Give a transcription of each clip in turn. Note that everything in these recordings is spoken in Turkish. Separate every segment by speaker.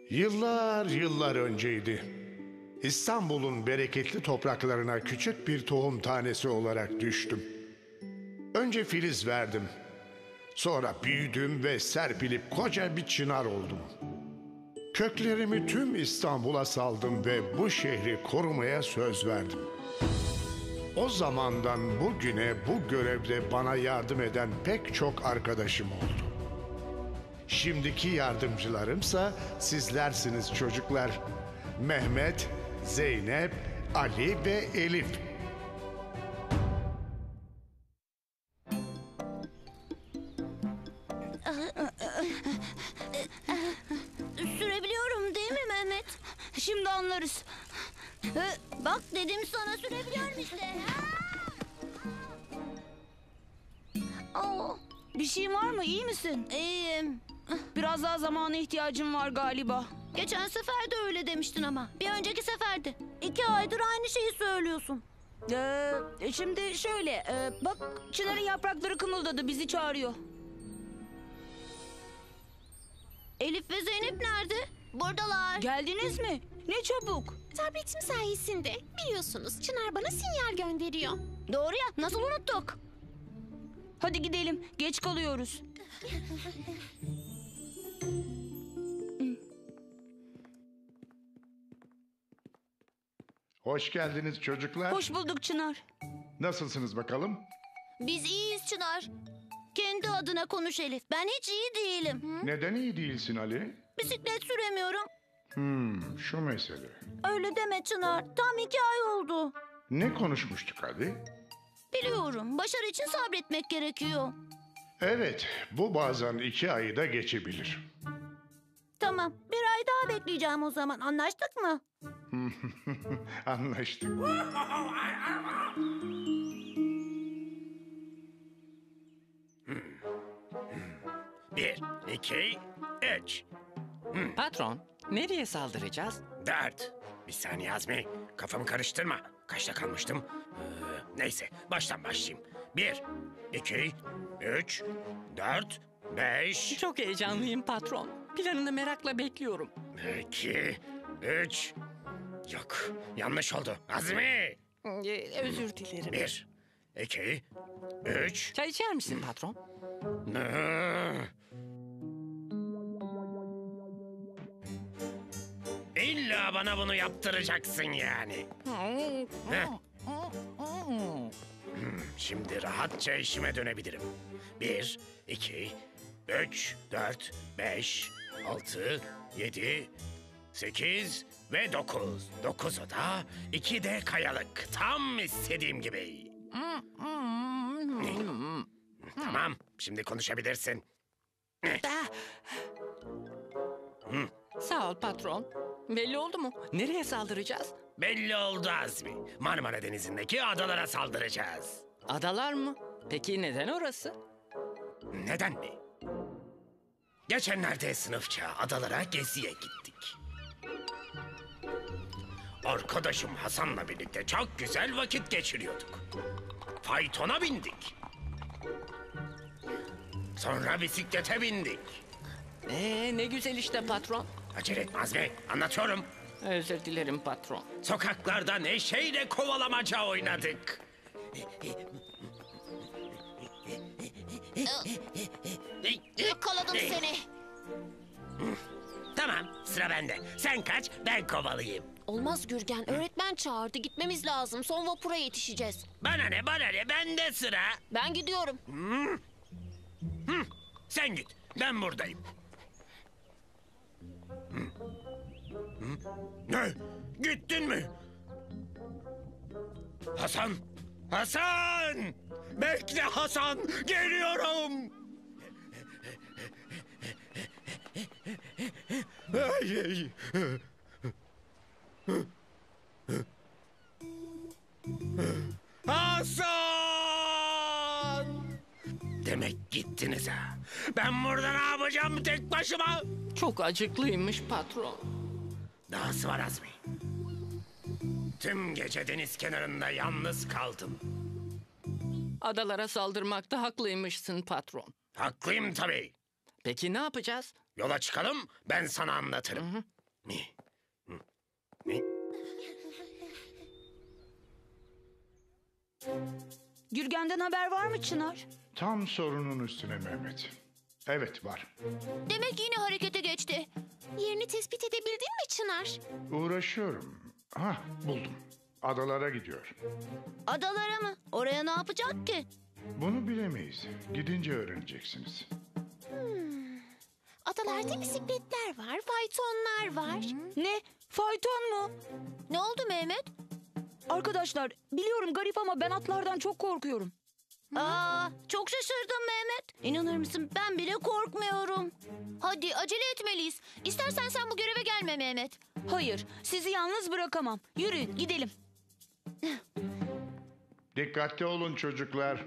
Speaker 1: Yıllar yıllar önceydi. İstanbul'un bereketli topraklarına küçük bir tohum tanesi olarak düştüm. Önce filiz verdim. Sonra büyüdüm ve serpilip koca bir çınar oldum. Köklerimi tüm İstanbul'a saldım ve bu şehri korumaya söz verdim. O zamandan bugüne bu görevde bana yardım eden pek çok arkadaşım oldu. Şimdiki yardımcılarımsa sizlersiniz çocuklar. Mehmet, Zeynep, Ali ve Elif.
Speaker 2: Sürebiliyorum değil mi Mehmet?
Speaker 3: Şimdi anlarız.
Speaker 2: Bak dedim sana, sürebiliyorum işte. Aa,
Speaker 3: Bir şeyin var mı? İyi misin?
Speaker 2: iyiyim.
Speaker 3: Biraz daha zamana ihtiyacım var galiba.
Speaker 2: Geçen sefer de öyle demiştin ama. Bir önceki seferde. 2 aydır aynı şeyi söylüyorsun.
Speaker 3: Şimdi şöyle, bak çınarın yaprakları kımıldadı, bizi çağırıyor.
Speaker 2: Elif ve Zeynep nerede? Buradalar.
Speaker 3: Geldiniz mi? Ne çabuk.
Speaker 4: Tabletim sayesinde biliyorsunuz Çınar bana sinyal gönderiyor.
Speaker 2: Doğru ya, nasıl unuttuk?
Speaker 3: Hadi gidelim, geç kalıyoruz.
Speaker 1: Hoş geldiniz çocuklar.
Speaker 3: Hoş bulduk Çınar.
Speaker 1: Nasılsınız bakalım?
Speaker 2: Biz iyiyiz Çınar. Kendi adına konuş Elif. Ben hiç iyi değilim.
Speaker 1: Neden iyi değilsin Ali?
Speaker 2: Bisiklet süremiyorum.
Speaker 1: Şu mesele.
Speaker 2: Öyle deme Çınar. Tam 2 ay oldu.
Speaker 1: Ne konuşmuştuk Ali?
Speaker 2: Biliyorum. Başarı için sabretmek gerekiyor.
Speaker 1: Evet, bu bazen 2 ayı da geçebilir.
Speaker 2: Tamam. 1 ay daha bekleyeceğim o zaman. Anlaştık mı?
Speaker 1: Anlaştık.
Speaker 5: Bir, iki, üç.
Speaker 6: Patron, nereye saldıracağız?
Speaker 5: 4. Bir saniye Azmi. Kafamı karıştırma. Kaçta kalmıştım? Neyse, baştan başlayayım. 1, 2, 3, 4, 5.
Speaker 6: Çok heyecanlıyım patron. Planını merakla bekliyorum.
Speaker 5: 2, 3. Yok, yanlış oldu. Azmi.
Speaker 6: Özür dilerim.
Speaker 5: 1, 2, 3.
Speaker 6: Çay içer misin patron?
Speaker 5: İlla bana bunu yaptıracaksın yani. Heh. Şimdi rahatça işime dönebilirim. 1, 2, 3, 4, 5, 6, 7, 8 ve 9. 9'u da 2 de kayalık. Tam istediğim gibi. Tamam, şimdi konuşabilirsin.
Speaker 6: Sağ ol patron. Belli oldu mu? Nereye saldıracağız?
Speaker 5: Belli oldu Azmi. Marmara Denizi'ndeki adalara saldıracağız.
Speaker 6: Adalar mı? Peki neden orası?
Speaker 5: Neden mi? Geçenlerde sınıfça adalara geziye gittik. Arkadaşım Hasan'la birlikte çok güzel vakit geçiriyorduk. Faytona bindik. Sonra bisiklete bindik.
Speaker 6: Ne güzel işte patron.
Speaker 5: Acele etme Azmi, anlatıyorum.
Speaker 6: Özür dilerim patron.
Speaker 5: Sokaklarda neşeyle kovalamaca oynadık.
Speaker 2: Yakaladım seni.
Speaker 5: Tamam, sıra bende. Sen kaç, ben kovalayayım.
Speaker 4: Olmaz Gürgen, öğretmen çağırdı, gitmemiz lazım. Son vapura yetişeceğiz.
Speaker 5: Bana ne, bende sıra.
Speaker 4: Ben gidiyorum.
Speaker 5: Sen git, ben buradayım. Ne? Gittin mi? Hasan! Hasan! Bekle Hasan! Geliyorum! Ay, ay. Hasan! Demek gittiniz ha. Ben burada ne yapacağım tek başıma?
Speaker 6: Çok acıklıymış patron.
Speaker 5: Dahası var Azmi. Tüm gece deniz kenarında yalnız kaldım.
Speaker 6: Adalara saldırmakta haklıymışsın patron.
Speaker 5: Haklıyım tabii.
Speaker 6: Peki ne yapacağız?
Speaker 5: Yola çıkalım, ben sana anlatırım. Ne? Ne?
Speaker 3: Gürgen'den haber var mı Çınar?
Speaker 1: Tam sorunun üstüne Mehmet. Evet var.
Speaker 2: Demek yine harekete geçti.
Speaker 4: Yerini tespit edebildin mi Çınar?
Speaker 1: Uğraşıyorum. Buldum. Adalara gidiyor.
Speaker 2: Adalara mı? Oraya ne yapacak ki?
Speaker 1: Bunu bilemeyiz. Gidince öğreneceksiniz.
Speaker 4: Adalarda bisikletler var, faytonlar var.
Speaker 3: Ne? Fayton mu?
Speaker 2: Ne oldu Mehmet?
Speaker 3: Arkadaşlar biliyorum garip ama ben atlardan çok korkuyorum.
Speaker 2: Çok şaşırdım Mehmet. İnanır mısın ben bile korkmuyorum. Hadi acele etmeliyiz. İstersen sen bu göreve gelme Mehmet.
Speaker 3: Hayır, sizi yalnız bırakamam. Yürüyün gidelim.
Speaker 1: Dikkatli olun çocuklar.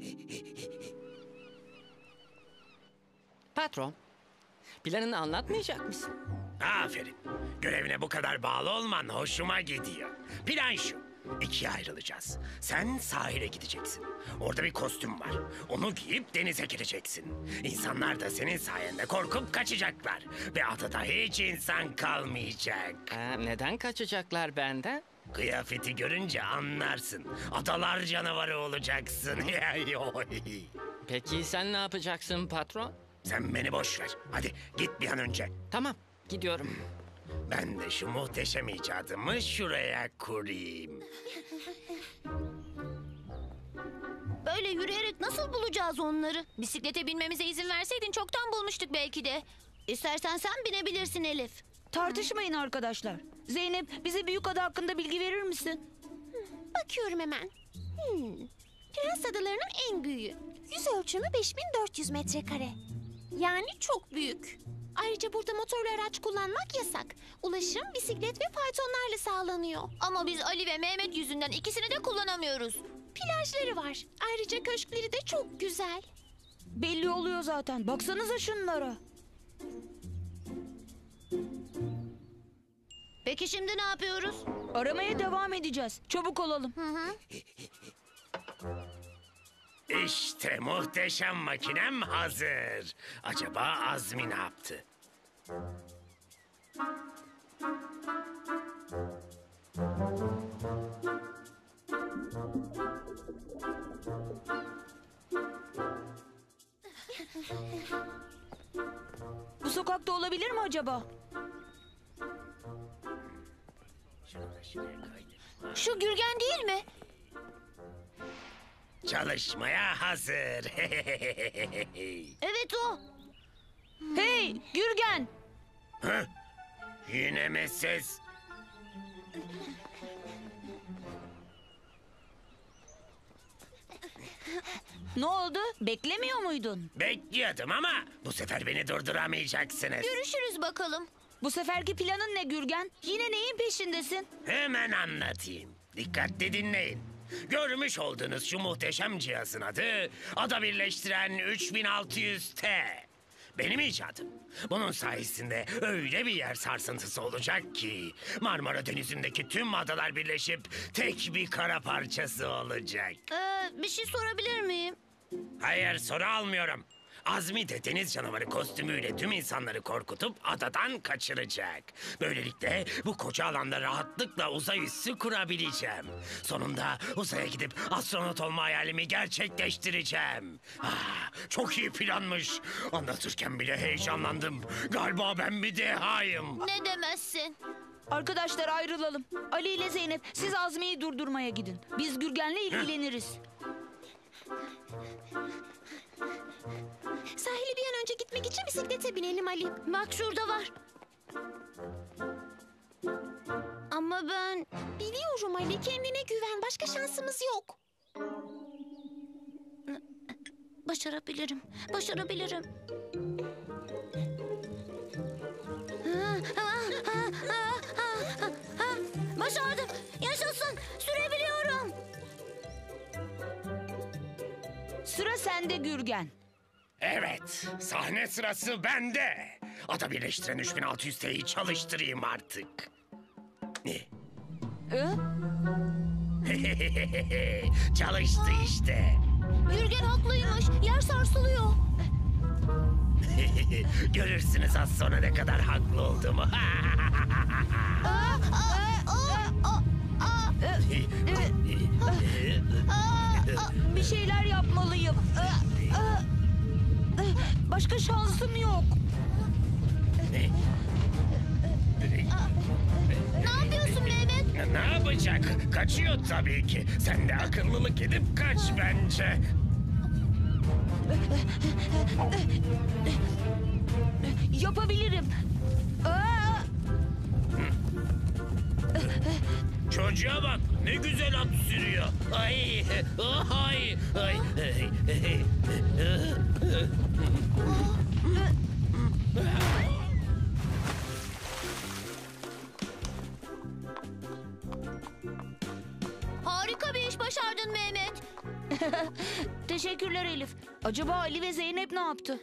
Speaker 6: Patron, planını anlatmayacak mısın?
Speaker 5: Aferin. Görevine bu kadar bağlı olman hoşuma gidiyor. Plan şu. İkiye ayrılacağız. Sen sahile gideceksin. Orada bir kostüm var. Onu giyip denize gireceksin. İnsanlar da senin sayende korkup kaçacaklar. Ve adada hiç insan kalmayacak.
Speaker 6: Neden kaçacaklar benden?
Speaker 5: Kıyafeti görünce anlarsın. Adalar canavarı olacaksın.
Speaker 6: Peki sen ne yapacaksın patron?
Speaker 5: Sen beni boş ver. Hadi git bir an önce.
Speaker 6: Tamam, gidiyorum.
Speaker 5: Ben de şu muhteşem icadımı şuraya kurayım.
Speaker 2: Böyle yürüyerek nasıl bulacağız onları? Bisiklete binmemize izin verseydin çoktan bulmuştuk belki de. İstersen sen binebilirsin Elif.
Speaker 3: Tartışmayın arkadaşlar. Zeynep bize büyük ada hakkında bilgi verir misin?
Speaker 4: Bakıyorum hemen. Prens adalarının en büyüğü. Yüz ölçümü 5400 metrekare. Yani çok büyük. Ayrıca burada motorlu araç kullanmak yasak. Ulaşım bisiklet ve faytonlarla sağlanıyor.
Speaker 2: Ama biz Ali ve Mehmet yüzünden ikisini de kullanamıyoruz.
Speaker 4: Plajları var. Ayrıca köşkleri de çok güzel.
Speaker 3: Belli oluyor zaten. Baksanıza şunlara.
Speaker 2: Peki şimdi ne yapıyoruz?
Speaker 3: Aramaya devam edeceğiz. Çabuk olalım.
Speaker 5: İşte muhteşem makinem hazır. Acaba Azmi ne yaptı?
Speaker 3: Bu sokakta olabilir mi acaba?
Speaker 2: Şu Gürgen değil mi?
Speaker 5: Çalışmaya hazır.
Speaker 2: Evet o.
Speaker 3: Hey Gürgen!
Speaker 5: Hı? Yine mi siz?
Speaker 3: Ne oldu? Beklemiyor muydun?
Speaker 5: Bekliyordum ama bu sefer beni durduramayacaksınız.
Speaker 2: Görüşürüz bakalım.
Speaker 3: Bu seferki planın ne Gürgen? Yine neyin peşindesin?
Speaker 5: Hemen anlatayım. Dikkatli dinleyin. Görmüş olduğunuz şu muhteşem cihazın adı Ada Birleştiren 3600T. Benim icadım. Bunun sayesinde öyle bir yer sarsıntısı olacak ki Marmara Denizi'ndeki tüm adalar birleşip tek bir kara parçası olacak.
Speaker 2: Bir şey sorabilir miyim?
Speaker 5: Hayır, soru almıyorum. Azmi de deniz canavarı kostümüyle tüm insanları korkutup adadan kaçıracak. Böylelikle bu koca alanda rahatlıkla uzay üssü kurabileceğim. Sonunda uzaya gidip astronot olma hayalimi gerçekleştireceğim. Çok iyi planmış. Anlatırken bile heyecanlandım. Galiba ben bir dehayım.
Speaker 2: Ne demezsin?
Speaker 3: Arkadaşlar ayrılalım. Ali ile Zeynep siz Azmi'yi durdurmaya gidin. Biz Gürgen'le ilgileniriz.
Speaker 4: Sahile bir an önce gitmek için bisiklete binelim Ali.
Speaker 2: Bak şurada var. Ama ben...
Speaker 4: Biliyorum Ali, kendine güven. Başka şansımız yok.
Speaker 2: Başarabilirim. Başarabilirim. Başardım. Yaşasın. Sürebiliyorum.
Speaker 3: Sıra sende Gürgen.
Speaker 5: Evet, sahne sırası bende. Ada Birleştiren 3600T'yi çalıştırayım artık. Çalıştı işte.
Speaker 2: Gürgen haklıymış. Yer sarsılıyor.
Speaker 5: Görürsünüz az sonra ne kadar haklı olduğumu.
Speaker 3: Bir şeyler yapmalıyım. Başka şansım yok.
Speaker 2: Ne yapıyorsun Mehmet?
Speaker 5: Ne yapacak? Kaçıyor tabii ki. Sen de akıllılık edip kaç bence.
Speaker 3: Yapabilirim.
Speaker 5: Çocuğa bak ne güzel at sürüyor. Ay, ay, ay.
Speaker 2: Harika bir iş başardın Mehmet.
Speaker 3: Teşekkürler Elif. Acaba Ali ve Zeynep ne yaptı?